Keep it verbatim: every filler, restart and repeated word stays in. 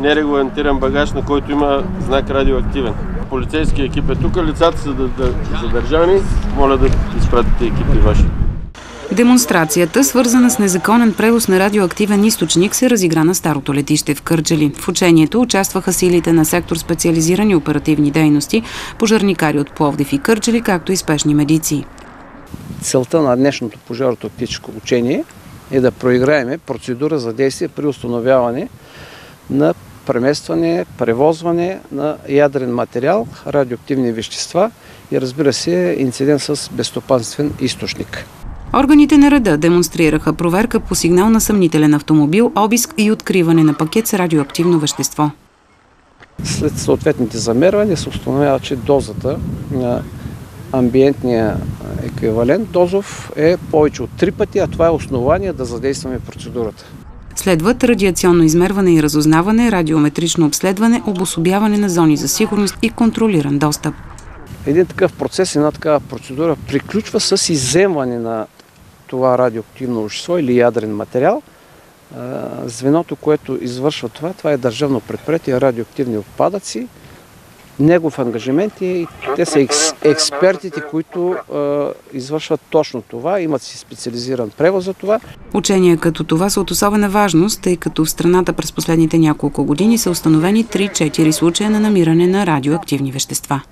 нерегламентиран багаж, на който има знак радиоактивен. Полицейски екип е тук, лицата са да, да, задържани. Моля да изпратите екипи ваши. Демонстрацията, свързана с незаконен превоз на радиоактивен източник, се разигра на старото летище в Кърджали. В учението участваха силите на сектор специализирани оперативни дейности, пожарникари от Пловдив и Кърджали, както и спешни медици. Целта на днешното пожарно-тактическо учение е да проиграем процедура за действие при установяване на преместване, превозване на ядрен материал, радиоактивни вещества и, разбира се, инцидент с безстопанствен източник. Органите на реда демонстрираха проверка по сигнал на съмнителен автомобил, обиск и откриване на пакет с радиоактивно вещество. След съответните замервания се установява, че дозата на амбиентния еквивалент дозов е повече от три пъти, а това е основание да задействаме процедурата. Следват радиационно измерване и разузнаване, радиометрично обследване, обособяване на зони за сигурност и контролиран достъп. Един такъв процес, една такава процедура приключва с изземване на това радиоактивно вещество или ядрен материал. Звеното, което извършва това, това е държавно предприятие радиоактивни отпадъци. Негов ангажимент и те са експертите, които е, извършват точно това, имат си специализиран превоз за това. Учения като това са от особена важност, тъй като в страната през последните няколко години са установени три-четири случая на намиране на радиоактивни вещества.